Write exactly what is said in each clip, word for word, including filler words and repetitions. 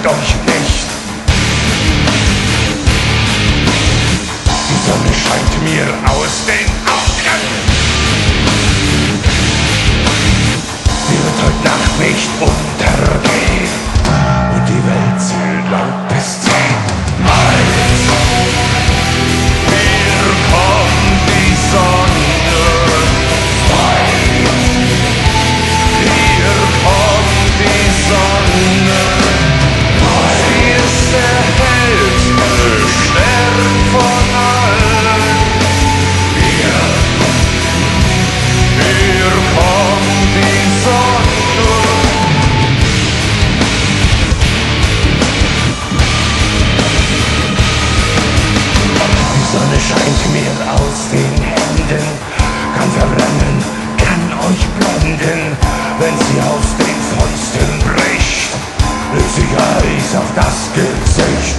euch nicht. Die Sonne scheint mir aus den Augen. Sie wird heute Nacht nicht untergehen und die Welt zählt laut bis zehn. Eins, hier kommt die Sonne. Zwei, hier kommt die Sonne. Sie ist der hellste Stern von allen. Hier, hier kommt die Sonne. Die Sonne scheint mir aus den Händen, kann verbrennen, kann euch blenden, wenn sie aus den Fäusten bricht, löst sich Eis auf das Gesicht.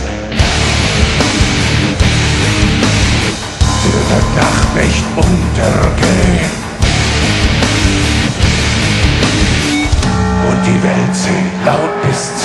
Sie wird heute Nacht nicht untergehen und die Welt zählt laut bis zehn.